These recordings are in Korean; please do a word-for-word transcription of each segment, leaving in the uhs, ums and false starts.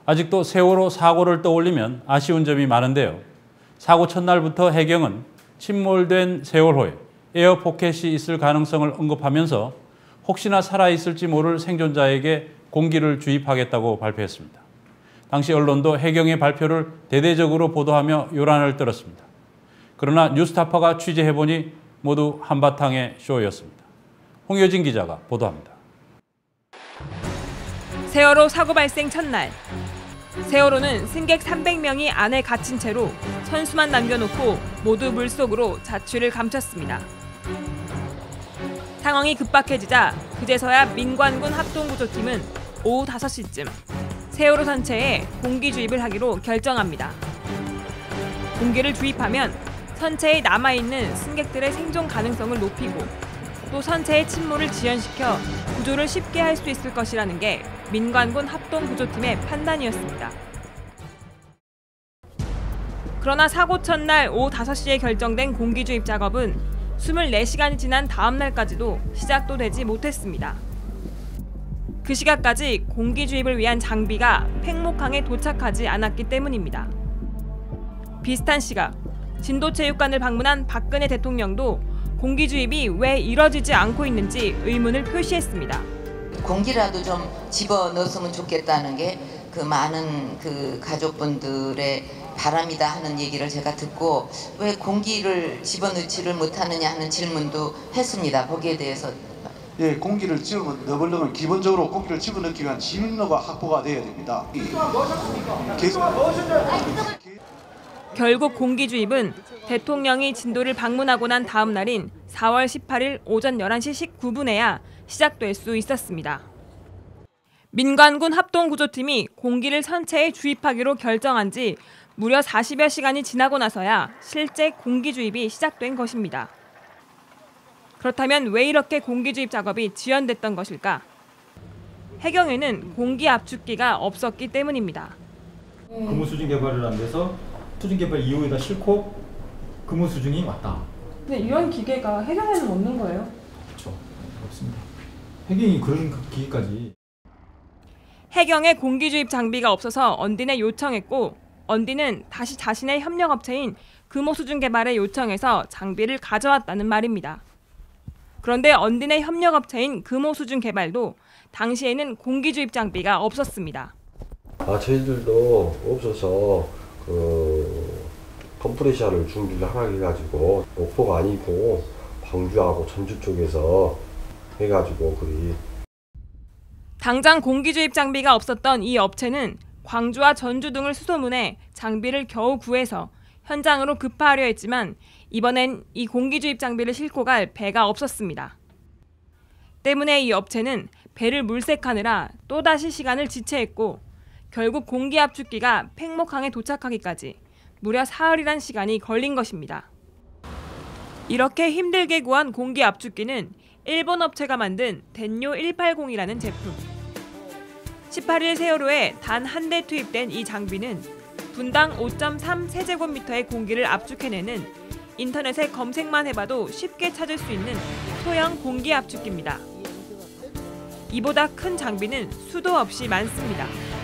아직도 세월호 사고를 떠올리면 아쉬운 점이 많은데요. 사고 첫날부터 해경은 침몰된 세월호에 에어포켓이 있을 가능성을 언급하면서 혹시나 살아있을지 모를 생존자에게 공기를 주입하겠다고 발표했습니다. 당시 언론도 해경의 발표를 대대적으로 보도하며 요란을 떨었습니다. 그러나 뉴스타파가 취재해보니 모두 한바탕의 쇼였습니다. 홍효진 기자가 보도합니다. 세월호 사고 발생 첫날, 세월호는 승객 삼백 명이 안에 갇힌 채로 선수만 남겨놓고 모두 물속으로 자취를 감췄습니다. 상황이 급박해지자 그제서야 민관군 합동구조팀은 오후 다섯 시쯤 세월호 선체에 공기 주입을 하기로 결정합니다. 공기를 주입하면 선체에 남아있는 승객들의 생존 가능성을 높이고 또 선체의 침몰을 지연시켜 구조를 쉽게 할 수 있을 것이라는 게 민관군 합동구조팀의 판단이었습니다. 그러나 사고 첫날 오후 다섯 시에 결정된 공기 주입 작업은 이십사 시간이 지난 다음 날까지도 시작도 되지 못했습니다. 그 시각까지 공기 주입을 위한 장비가 팽목항에 도착하지 않았기 때문입니다. 비슷한 시각, 진도체육관을 방문한 박근혜 대통령도 공기 주입이 왜 이뤄지지 않고 있는지 의문을 표시했습니다. 공기라도 좀 집어넣었으면 좋겠다는 게 그 많은 그 가족분들의 바람이다 하는 얘기를 제가 듣고 왜 공기를 집어넣지를 못하느냐 하는 질문도 했습니다. 거기에 대해서. 예, 공기를 집어넣으려면 기본적으로 공기를 집어넣기 위한 진로가 확보가 돼야 됩니다. 결국 공기 주입은 대통령이 진도를 방문하고 난 다음 날인 사월 십팔일 오전 열한 시 십구 분에야 시작될 수 있었습니다. 민관군 합동구조팀이 공기를 선체에 주입하기로 결정한 지 무려 사십여 시간이 지나고 나서야 실제 공기 주입이 시작된 것입니다. 그렇다면 왜 이렇게 공기 주입 작업이 지연됐던 것일까? 해경에는 공기 압축기가 없었기 때문입니다. 근무 수준 개발을 안 돼서 수준 개발 이후에다 싣고 근무 수준이 왔다. 근데 이런 기계가 해경에는 없는 거예요? 그렇죠. 없습니다. 해경이 그런 기계까지. 해경에 공기 주입 장비가 없어서 언딘에 요청했고 언딘은 다시 자신의 협력업체인 금호수중개발에 요청해서 장비를 가져왔다는 말입니다. 그런데 언딘의 협력업체인 금호수중개발도 당시에는 공기 주입 장비가 없었습니다. 아, 저희들도 없어서 그 컴프레셔를 준비를 하라 해가지고 목포가 아니고 광주하고 전주 쪽에서 해가지고 그리. 당장 공기 주입 장비가 없었던 이 업체는 광주와 전주 등을 수소문해 장비를 겨우 구해서 현장으로 급파하려 했지만 이번엔 이 공기 주입 장비를 싣고 갈 배가 없었습니다. 때문에 이 업체는 배를 물색하느라 또다시 시간을 지체했고 결국 공기 압축기가 팽목항에 도착하기까지 무려 사흘이란 시간이 걸린 것입니다. 이렇게 힘들게 구한 공기 압축기는 일본 업체가 만든 덴요 백팔십이라는 제품. 십팔 일 세월호에 단 한 대 투입된 이 장비는 분당 오 점 삼 세제곱미터의 공기를 압축해내는 인터넷에 검색만 해봐도 쉽게 찾을 수 있는 소형 공기 압축기입니다. 이보다 큰 장비는 수도 없이 많습니다.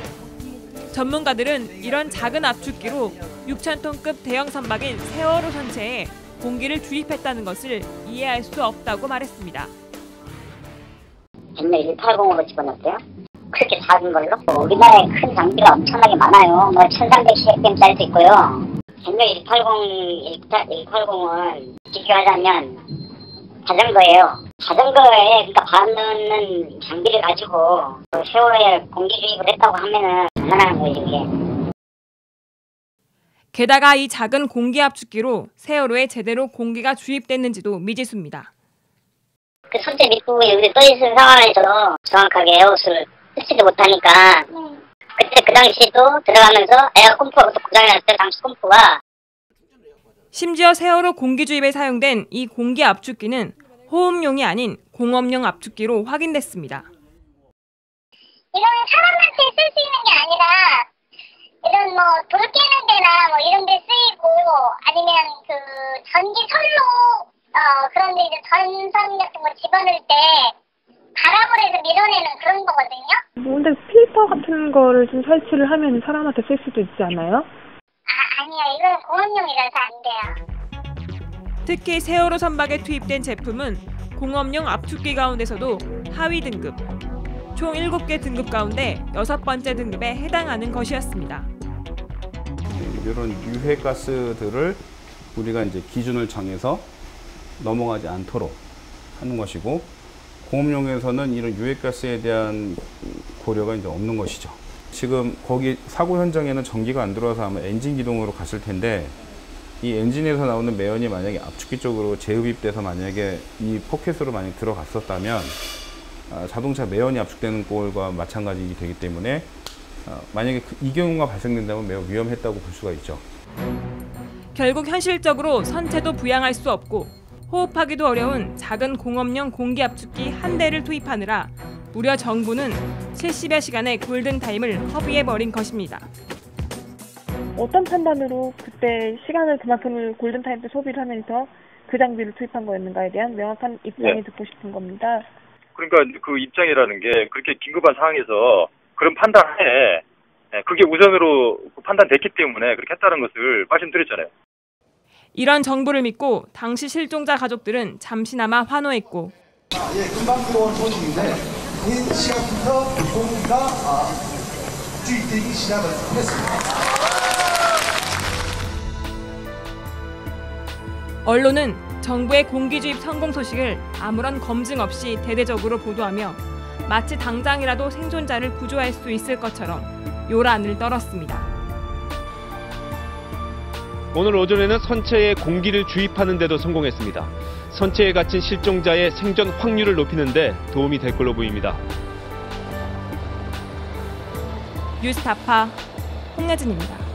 전문가들은 이런 작은 압축기로 육천 톤급 대형 선박인 세월호 선체에 공기를 주입했다는 것을 이해할 수 없다고 말했습니다. 덴요 백팔십으로 집어넣었대요? 그렇게 작은 걸로? 우리나라에 큰 장비가 엄청나게 많아요. 뭐 천삼백십 엠짜리도 있고요. 덴요 백팔십은 비교하자면 자전거예요. 자전거에 그러니까 반 넣는 장비를 가지고 세월호에 공기 주입을 했다고 하면은 장난하는 거예요, 이게. 게다가 이 작은 공기 압축기로 세월호에 제대로 공기가 주입됐는지도 미지수입니다. 그 선체 밑부분이 여기 떠있는 상황에서 정확하게 에어호스를 쓰지도 못하니까 그때 그 당시도 들어가면서 에어 컴프가 고장이 났어요. 당시 컴프가. 심지어 세월호 공기 주입에 사용된 이 공기 압축기는 호흡용이 아닌 공업용 압축기로 확인됐습니다. 이거는 사람한테 쓸 수 있는 게 아니라 이런 뭐 불 깨는 데나 뭐 이런 데 쓰이고 아니면 그 전기 선로 어 그런 데 이제 전선 같은 거 집어넣을 때 바람을 해서 밀어내는 그런 거거든요. 뭔데 필터 같은 거를 좀 설치를 하면 사람한테 쓸 수도 있지 않아요? 아, 아니요. 이건 공업용이라서 안 돼요. 특히 세월호 선박에 투입된 제품은 공업용 압축기 가운데서도 하위 등급, 총 일곱 개 등급 가운데 여섯 번째 등급에 해당하는 것이었습니다. 이런 유해가스들을 우리가 이제 기준을 정해서 넘어가지 않도록 하는 것이고, 공업용에서는 이런 유해가스에 대한 고려가 이제 없는 것이죠. 지금 거기 사고 현장에는 전기가 안 들어와서 아마 엔진 기동으로 갔을 텐데, 이 엔진에서 나오는 매연이 만약에 압축기 쪽으로 재흡입돼서 만약에 이 포켓으로 만약 들어갔었다면 자동차 매연이 압축되는 꼴과 마찬가지이기 되기 때문에 만약에 이 경우가 발생된다면 매우 위험했다고 볼 수가 있죠. 결국 현실적으로 선체도 부양할 수 없고 호흡하기도 어려운 작은 공업용 공기 압축기 한 대를 투입하느라 무려 정부는 칠십여 시간의 골든타임을 허비해버린 것입니다. 어떤 판단으로 그때 시간을 그만큼을 골든타임 때 소비를 하면서 그 장비를 투입한 거였는가에 대한 명확한 입장이 네. 듣고 싶은 겁니다. 그러니까 그 입장이라는 게 그렇게 긴급한 상황에서 그런 판단하에 그게 우선으로 판단됐기 때문에 그렇게 했다는 것을 말씀드렸잖아요. 이런 정부를 믿고 당시 실종자 가족들은 잠시나마 환호했고, 예, 금방 들어온 소식인데 이 시각부터 공기가 아, 주입되기 시작을 했습니다. 언론은 정부의 공기주입 성공 소식을 아무런 검증 없이 대대적으로 보도하며 마치 당장이라도 생존자를 구조할 수 있을 것처럼 요란을 떨었습니다. 오늘 오전에는 선체에 공기를 주입하는 데도 성공했습니다. 선체에 갇힌 실종자의 생존 확률을 높이는 데 도움이 될 걸로 보입니다. 뉴스타파 홍예진입니다.